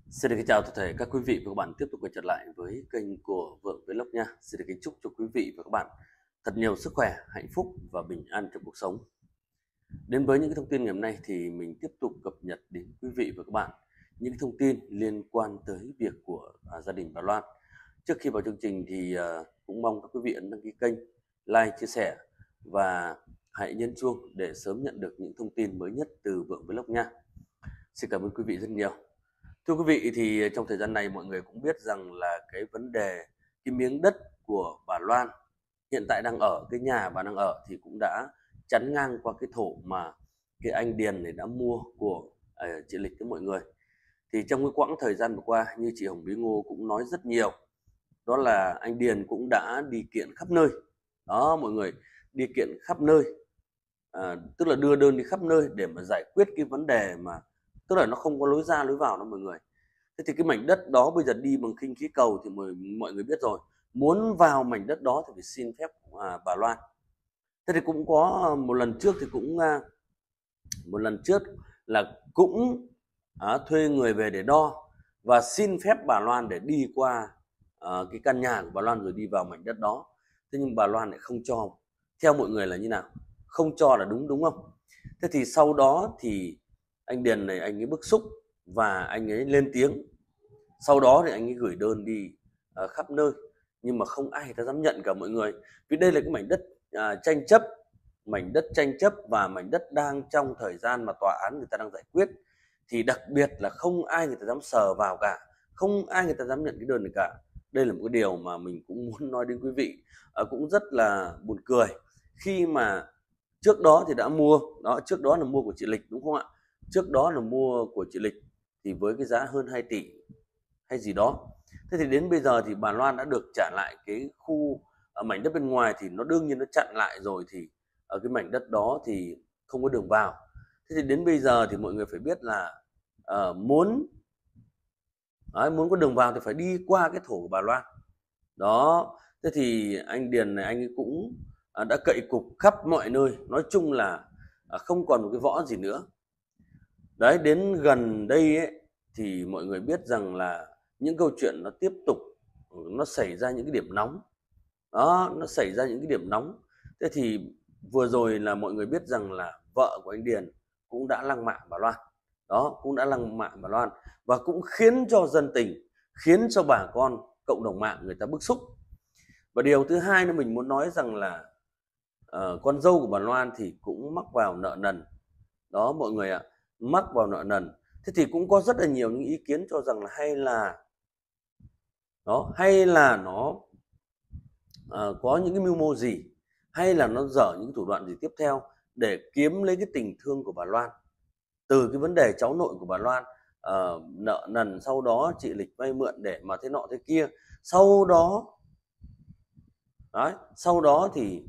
Xin được kính chào toàn thể các quý vị và các bạn tiếp tục quay trở lại với kênh của Vượng Vlog nha. Xin được kính chúc cho quý vị và các bạn thật nhiều sức khỏe, hạnh phúc và bình an trong cuộc sống. Đến với những cái thông tin ngày hôm nay thì mình tiếp tục cập nhật đến quý vị và các bạn những cái thông tin liên quan tới việc của gia đình bà Loan. Trước khi vào chương trình thì cũng mong các quý vị ấn đăng ký kênh, like, chia sẻ và hãy nhấn chuông để sớm nhận được những thông tin mới nhất từ Vượng Vlog nha. Xin cảm ơn quý vị rất nhiều. Thưa quý vị, thì trong thời gian này mọi người cũng biết rằng là cái vấn đề cái miếng đất của bà Loan hiện tại đang ở, cái nhà bà đang ở thì cũng đã chắn ngang qua cái thổ mà cái anh Điền này đã mua của chị Lịch với mọi người. Thì trong cái quãng thời gian vừa qua như chị Hồng Bí Ngô cũng nói rất nhiều, đó là anh Điền cũng đã đi kiện khắp nơi. Đó mọi người, đi kiện khắp nơi. Tức là đưa đơn đi khắp nơi để mà giải quyết cái vấn đề mà tức là nó không có lối ra lối vào đó mọi người. Thế thì cái mảnh đất đó bây giờ đi bằng khinh khí cầu thì mọi người biết rồi, muốn vào mảnh đất đó thì phải xin phép bà Loan. Thế thì cũng có một lần trước thì cũng một lần trước là cũng thuê người về để đo và xin phép bà Loan để đi qua cái căn nhà của bà Loan rồi đi vào mảnh đất đó. Thế nhưng bà Loan lại không cho. Theo mọi người là như nào? Không cho là đúng không? Thế thì sau đó thì anh Điền này anh ấy bức xúc và anh ấy lên tiếng. Sau đó thì anh ấy gửi đơn đi khắp nơi nhưng mà không ai người ta dám nhận cả mọi người. Vì đây là cái mảnh đất tranh chấp, mảnh đất tranh chấp và mảnh đất đang trong thời gian mà tòa án người ta đang giải quyết, thì đặc biệt là không ai người ta dám sờ vào cả, không ai người ta dám nhận cái đơn này cả. Đây là một cái điều mà mình cũng muốn nói đến quý vị. Cũng rất là buồn cười khi mà trước đó thì đã mua đó, trước đó là mua của chị Lịch đúng không ạ? Trước đó là mua của chị Lịch thì với cái giá hơn 2 tỷ hay gì đó. Thế thì đến bây giờ thì bà Loan đã được trả lại cái khu mảnh đất bên ngoài thì nó đương nhiên nó chặn lại rồi, thì ở cái mảnh đất đó thì không có đường vào. Thế thì đến bây giờ thì mọi người phải biết là muốn muốn có đường vào thì phải đi qua cái thổ của bà Loan. Đó, thế thì anh Điền này anh ấy cũng đã cậy cục khắp mọi nơi, nói chung là không còn một cái võ gì nữa. Đấy, đến gần đây ấy thì mọi người biết rằng là những câu chuyện nó tiếp tục nó xảy ra những cái điểm nóng. Đó, nó xảy ra những cái điểm nóng. Thế thì vừa rồi là mọi người biết rằng là vợ của anh Điền cũng đã lăng mạ bà Loan. Đó, cũng đã lăng mạ bà Loan và cũng khiến cho dân tình, khiến cho bà con cộng đồng mạng người ta bức xúc. Và điều thứ hai nữa mình muốn nói rằng là con dâu của bà Loan thì cũng mắc vào nợ nần. Đó mọi người ạ, mắc vào nợ nần. Thế thì cũng có rất là nhiều những ý kiến cho rằng là hay là nó có những cái mưu mô gì, hay là nó dở những thủ đoạn gì tiếp theo để kiếm lấy cái tình thương của bà Loan từ cái vấn đề cháu nội của bà Loan nợ nần, sau đó chị Lịch vay mượn để mà thế nọ thế kia, sau đó thì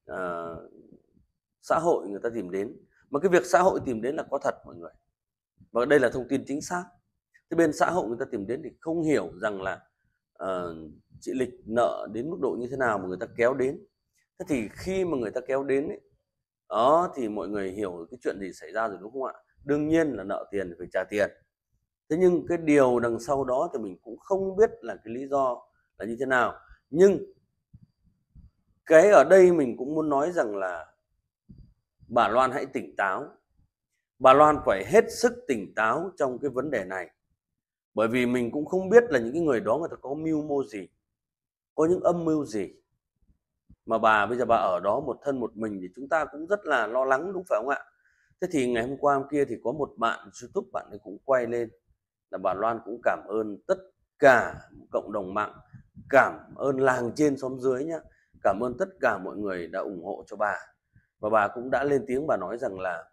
xã hội người ta tìm đến, mà cái việc xã hội tìm đến là có thật mọi người, và đây là thông tin chính xác. Thế bên xã hội người ta tìm đến thì không hiểu rằng là chị Lịch nợ đến mức độ như thế nào mà người ta kéo đến. Thế thì khi mà người ta kéo đến ấy, đó thì mọi người hiểu cái chuyện gì xảy ra rồi đúng không ạ? Đương nhiên là nợ tiền thì phải trả tiền. Thế nhưng cái điều đằng sau đó thì mình cũng không biết là cái lý do là như thế nào. Nhưng cái ở đây mình cũng muốn nói rằng là bà Loan hãy tỉnh táo. Bà Loan phải hết sức tỉnh táo trong cái vấn đề này. Bởi vì mình cũng không biết là những cái người đó người ta có mưu mô gì, có những âm mưu gì. Mà bây giờ bà ở đó một thân một mình thì chúng ta cũng rất là lo lắng đúng phải không ạ? Thế thì ngày hôm qua hôm kia thì có một bạn YouTube bạn ấy cũng quay lên là bà Loan cũng cảm ơn tất cả cộng đồng mạng, cảm ơn làng trên xóm dưới nhá, cảm ơn tất cả mọi người đã ủng hộ cho bà. Và bà cũng đã lên tiếng, bà nói rằng là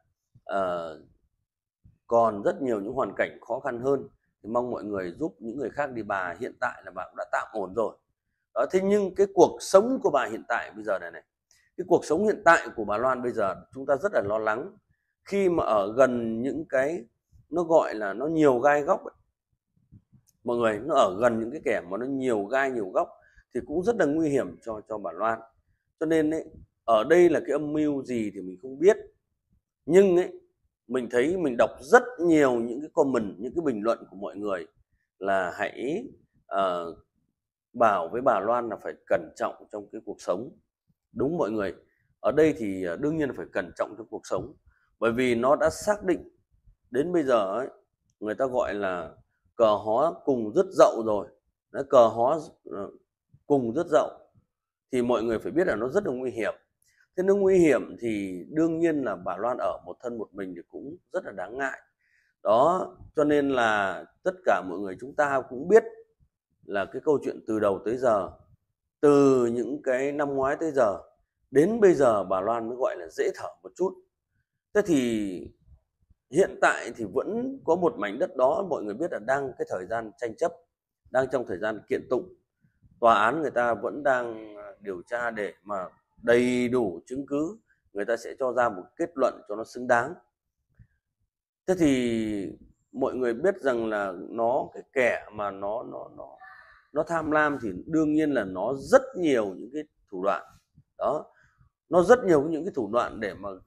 còn rất nhiều những hoàn cảnh khó khăn hơn thì mong mọi người giúp những người khác đi. Bà hiện tại là bà cũng đã tạm ổn rồi. Đó, thế nhưng cái cuộc sống của bà hiện tại bây giờ này, cái cuộc sống hiện tại của bà Loan bây giờ chúng ta rất là lo lắng khi mà ở gần những cái nó gọi là nó nhiều gai góc ấy. Mọi người, nó ở gần những cái kẻ mà nó nhiều gai nhiều góc thì cũng rất là nguy hiểm cho bà Loan. Cho nên ấy, ở đây là cái âm mưu gì thì mình không biết, nhưng ấy mình thấy mình đọc rất nhiều những cái comment, những cái bình luận của mọi người là hãy bảo với bà Loan là phải cẩn trọng trong cái cuộc sống. Đúng mọi người, ở đây thì đương nhiên là phải cẩn trọng trong cuộc sống, bởi vì nó đã xác định đến bây giờ ấy, người ta gọi là cờ hó cùng rứt dậu rồi. Đấy, cờ hó cùng rứt dậu thì mọi người phải biết là nó rất là nguy hiểm. Thế nó nguy hiểm thì đương nhiên là bà Loan ở một thân một mình thì cũng rất là đáng ngại. Đó, cho nên là tất cả mọi người chúng ta cũng biết là cái câu chuyện từ đầu tới giờ, từ những cái năm ngoái tới giờ, đến bây giờ bà Loan mới gọi là dễ thở một chút. Thế thì hiện tại thì vẫn có một mảnh đất đó mọi người biết là đang cái thời gian tranh chấp, đang trong thời gian kiện tụng. Tòa án người ta vẫn đang điều tra để mà đầy đủ chứng cứ, người ta sẽ cho ra một kết luận cho nó xứng đáng. Thế thì mọi người biết rằng là cái kẻ mà nó tham lam thì đương nhiên là nó rất nhiều những cái thủ đoạn. Đó, nó rất nhiều những cái thủ đoạn để mà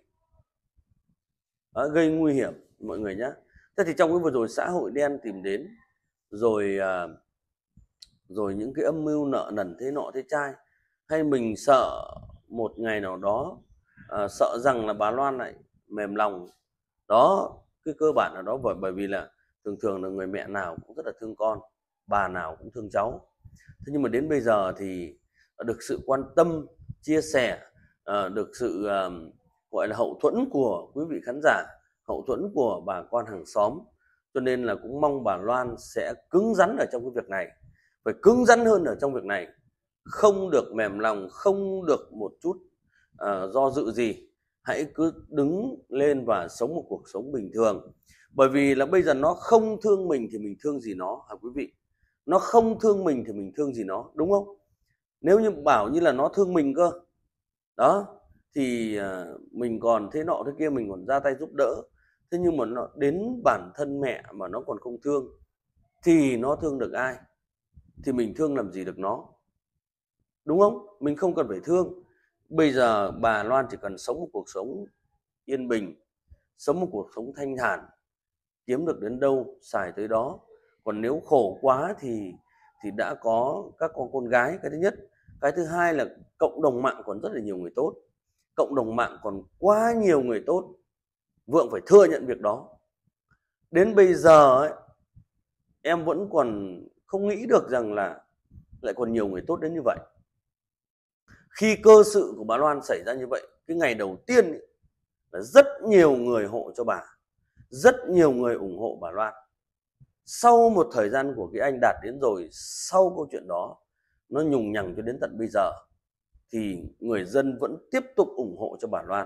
gây nguy hiểm mọi người nhé. Thế thì trong cái vừa rồi xã hội đen tìm đến, rồi những cái âm mưu nợ nần thế nọ thế chai, hay mình sợ một ngày nào đó sợ rằng là bà Loan lại mềm lòng. Đó, cái cơ bản là đó, bởi vì là thường là người mẹ nào cũng rất là thương con, bà nào cũng thương cháu. Thế nhưng mà đến bây giờ thì được sự quan tâm, chia sẻ, được sự gọi là hậu thuẫn của quý vị khán giả, hậu thuẫn của bà con hàng xóm, cho nên là cũng mong bà Loan sẽ cứng rắn ở trong cái việc này, phải cứng rắn hơn ở trong việc này, không được mềm lòng, không được một chút do dự gì. Hãy cứ đứng lên và sống một cuộc sống bình thường, bởi vì là bây giờ nó không thương mình thì mình thương gì nó hả quý vị? Nó không thương mình thì mình thương gì nó, đúng không? Nếu như bảo như là nó thương mình cơ đó thì mình còn thế nọ thế kia, mình còn ra tay giúp đỡ. Thế nhưng mà nó đến bản thân mẹ mà nó còn không thương thì nó thương được ai? Thì mình thương làm gì được nó, đúng không? Mình không cần phải thương. Bây giờ bà Loan chỉ cần sống một cuộc sống yên bình, sống một cuộc sống thanh thản, kiếm được đến đâu xài tới đó. Còn nếu khổ quá thì đã có các con gái, cái thứ nhất. Cái thứ hai là cộng đồng mạng còn rất là nhiều người tốt, cộng đồng mạng còn quá nhiều người tốt. Vượng phải thừa nhận việc đó. Đến bây giờ ấy, em vẫn còn không nghĩ được rằng là lại còn nhiều người tốt đến như vậy. Khi cơ sự của bà Loan xảy ra như vậy, cái ngày đầu tiên ấy, là rất nhiều người hộ cho bà, rất nhiều người ủng hộ bà Loan. Sau một thời gian của cái anh Đạt đến rồi, sau câu chuyện đó nó nhùng nhằng cho đến tận bây giờ, thì người dân vẫn tiếp tục ủng hộ cho bà Loan.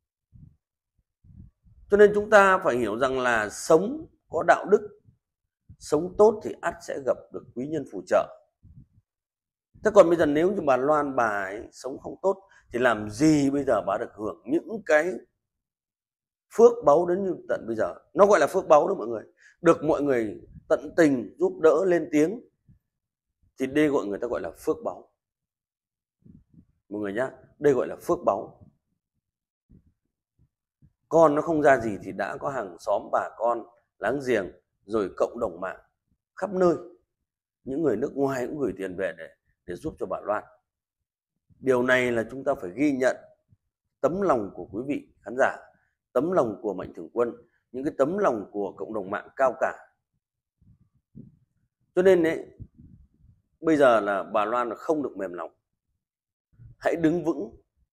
Cho nên chúng ta phải hiểu rằng là sống có đạo đức, sống tốt thì ắt sẽ gặp được quý nhân phù trợ. Thế còn bây giờ nếu như bà Loan bà ấy sống không tốt thì làm gì bây giờ bà được hưởng những cái phước báu đến như tận bây giờ? Nó gọi là phước báu đó mọi người. Được mọi người tận tình giúp đỡ lên tiếng thì đây người ta gọi là phước báu. Mọi người nhá, đây gọi là phước báu. Con nó không ra gì thì đã có hàng xóm, bà con, láng giềng, rồi cộng đồng mạng khắp nơi. Những người nước ngoài cũng gửi tiền về để giúp cho bà Loan. Điều này là chúng ta phải ghi nhận tấm lòng của quý vị khán giả, tấm lòng của Mạnh Thường Quân, những cái tấm lòng của cộng đồng mạng cao cả. Cho nên đấy, bây giờ là bà Loan là không được mềm lòng. Hãy đứng vững.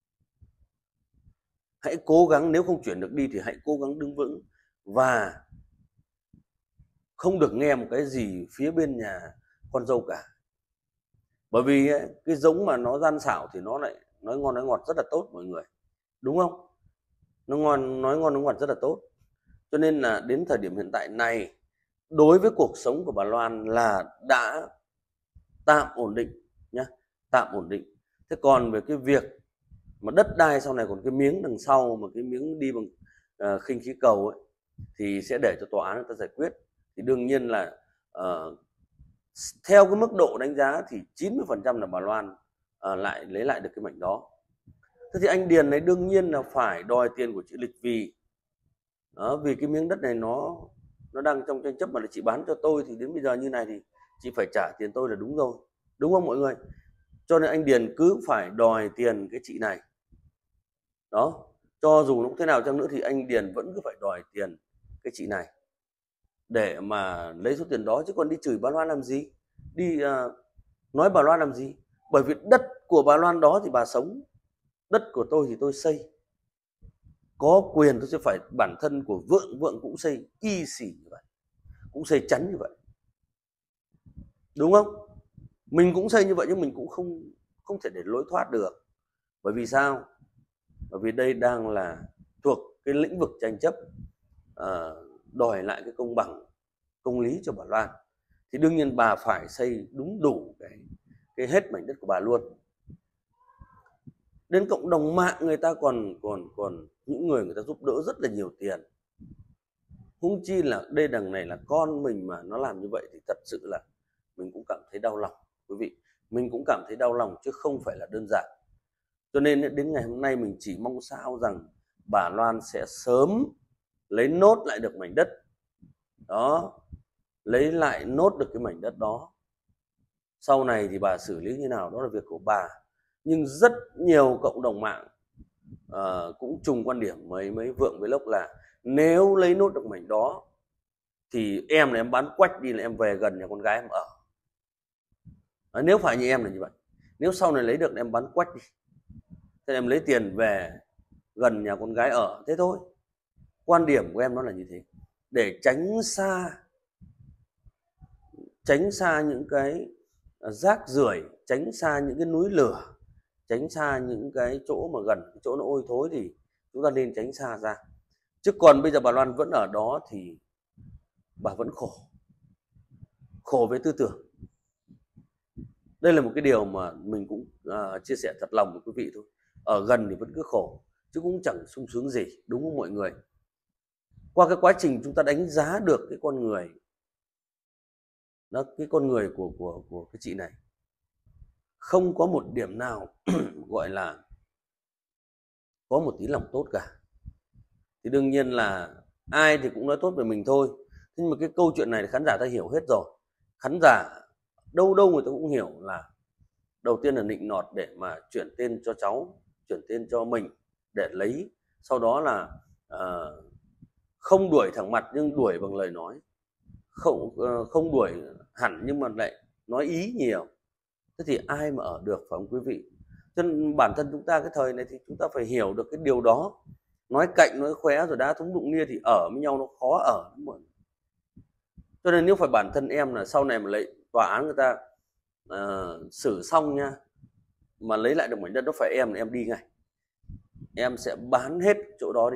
Hãy cố gắng, nếu không chuyển được đi thì hãy cố gắng đứng vững. Và không được nghe một cái gì phía bên nhà con dâu cả. Bởi vì ấy, cái giống mà nó gian xảo thì nó lại nói ngon nói ngọt rất là tốt mọi người. Đúng không? Nó ngon, nói ngon nói ngọt rất là tốt. Cho nên là đến thời điểm hiện tại này, đối với cuộc sống của bà Loan là đã tạm ổn định nhá, tạm ổn định. Thế còn về cái việc mà đất đai sau này còn cái miếng đằng sau mà cái miếng đi bằng khinh khí cầu ấy thì sẽ để cho tòa án người ta giải quyết. Thì đương nhiên là theo cái mức độ đánh giá thì 90% là bà Loan lại lấy lại được cái mảnh đó. Thế thì anh Điền này đương nhiên là phải đòi tiền của chị Lịch vì cái miếng đất này nó nó đang trong tranh chấp mà chị bán cho tôi thì đến bây giờ như này thì chị phải trả tiền tôi là đúng rồi, đúng không mọi người? Cho nên anh Điền cứ phải đòi tiền cái chị này. Đó, cho dù nó thế nào chăng nữa thì anh Điền vẫn cứ phải đòi tiền cái chị này để mà lấy số tiền đó, chứ còn đi chửi bà Loan làm gì, đi nói bà Loan làm gì? Bởi vì đất của bà Loan đó thì bà sống, đất của tôi thì tôi xây, có quyền tôi sẽ phải, bản thân của Vượng cũng xây y xỉ như vậy, cũng xây chắn như vậy, đúng không? Mình cũng xây như vậy nhưng mình cũng không thể để lối thoát được. Bởi vì sao? Bởi vì đây đang là thuộc cái lĩnh vực tranh chấp, đòi lại cái công bằng, công lý cho bà Loan, thì đương nhiên bà phải xây đúng đủ cái hết mảnh đất của bà luôn. Đến cộng đồng mạng người ta còn những người ta giúp đỡ rất là nhiều tiền, huống chi là đây đằng này là con mình mà nó làm như vậy thì thật sự là mình cũng cảm thấy đau lòng quý vị, mình cũng cảm thấy đau lòng chứ không phải là đơn giản. Cho nên đến ngày hôm nay mình chỉ mong sao rằng bà Loan sẽ sớm lấy nốt lại được mảnh đất đó, lấy lại nốt được cái mảnh đất đó. Sau này thì bà xử lý như nào đó là việc của bà, nhưng rất nhiều cộng đồng mạng cũng trùng quan điểm mấy Vượng với Lốc là nếu lấy nốt được mảnh đó thì em là em bán quách đi, là em về gần nhà con gái em ở. Nếu phải như em là như vậy, nếu sau này lấy được em bán quách đi, thế em lấy tiền về gần nhà con gái ở, thế thôi. Quan điểm của em nó là như thế, để tránh xa những cái rác rưởi, tránh xa những cái núi lửa, tránh xa những cái chỗ mà gần cái chỗ nó ôi thối thì chúng ta nên tránh xa ra. Chứ còn bây giờ bà Loan vẫn ở đó thì bà vẫn khổ với tư tưởng. Đây là một cái điều mà mình cũng chia sẻ thật lòng với quý vị thôi. Ở gần thì vẫn cứ khổ chứ cũng chẳng sung sướng gì, đúng không mọi người? Qua cái quá trình chúng ta đánh giá được cái con người đó, cái con người của cái chị này không có một điểm nào gọi là có một tí lòng tốt cả. Thì đương nhiên là ai thì cũng nói tốt về mình thôi, nhưng mà cái câu chuyện này khán giả ta hiểu hết rồi. Khán giả đâu người ta cũng hiểu là đầu tiên là nịnh nọt để mà chuyển tên cho cháu, chuyển tên cho mình để lấy, sau đó là không đuổi thẳng mặt nhưng đuổi bằng lời nói, không đuổi hẳn nhưng mà lại nói ý nhiều. Thế thì ai mà ở được, phải không quý vị? Cho nên bản thân chúng ta cái thời này thì chúng ta phải hiểu được cái điều đó. Nói cạnh nói khóe rồi đá thúng đụng nia thì ở với nhau nó khó ở lắm mọi người. Cho nên nếu phải bản thân em là sau này mà lấy tòa án người ta xử xong nha, mà lấy lại được mảnh đất đó phải em đi ngay, em sẽ bán hết chỗ đó đi.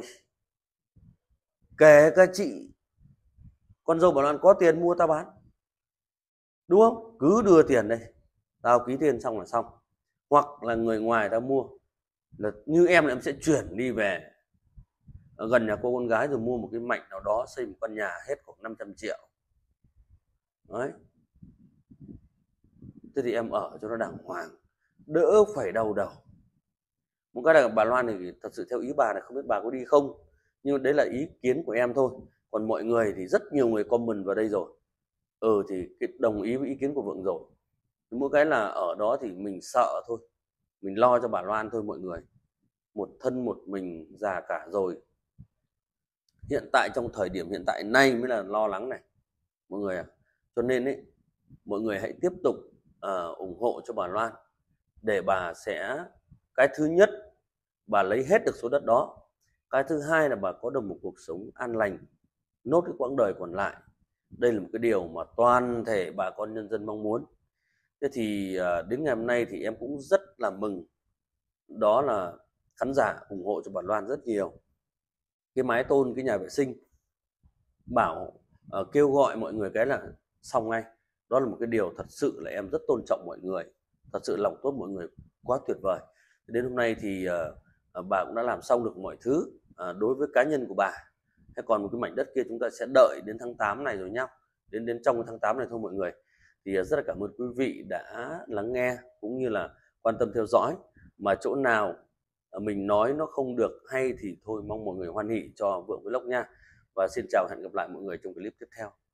Kể cả chị con dâu bà Loan có tiền mua tao bán, đúng không? Cứ đưa tiền đây, tao ký tên xong là xong. Hoặc là người ngoài tao mua, là như em là em sẽ chuyển đi về ở gần nhà cô con gái rồi mua một cái mảnh nào đó, xây một căn nhà hết khoảng 500 triệu. Đấy. Thế thì em ở cho nó đàng hoàng, đỡ phải đau đầu. Một cái là bà Loan thì thật sự theo ý bà này, không biết bà có đi không, nhưng đấy là ý kiến của em thôi. Còn mọi người thì rất nhiều người comment vào đây rồi, thì đồng ý với ý kiến của Vượng rồi. Mỗi cái là ở đó thì mình sợ thôi, mình lo cho bà Loan thôi mọi người. Một thân một mình già cả rồi, hiện tại trong thời điểm hiện tại nay mới là lo lắng này mọi người ạ. Cho nên ấy, mọi người hãy tiếp tục ủng hộ cho bà Loan để bà sẽ, cái thứ nhất bà lấy hết được số đất đó, cái thứ hai là bà có được một cuộc sống an lành nốt cái quãng đời còn lại. Đây là một cái điều mà toàn thể bà con nhân dân mong muốn. Thế thì đến ngày hôm nay thì em cũng rất là mừng, đó là khán giả ủng hộ cho bà Loan rất nhiều. Cái mái tôn, cái nhà vệ sinh, bảo kêu gọi mọi người cái là xong ngay. Đó là một cái điều thật sự là em rất tôn trọng mọi người, thật sự lòng tốt mọi người quá tuyệt vời. Đến hôm nay thì bà cũng đã làm xong được mọi thứ đối với cá nhân của bà. Thế còn một cái mảnh đất kia chúng ta sẽ đợi đến tháng 8 này rồi nhá, đến trong cái tháng 8 này thôi mọi người. Thì rất là cảm ơn quý vị đã lắng nghe cũng như là quan tâm theo dõi. Mà chỗ nào mình nói nó không được hay thì thôi mong mọi người hoan hỉ cho Vượng Vlog nha. Và xin chào, hẹn gặp lại mọi người trong clip tiếp theo.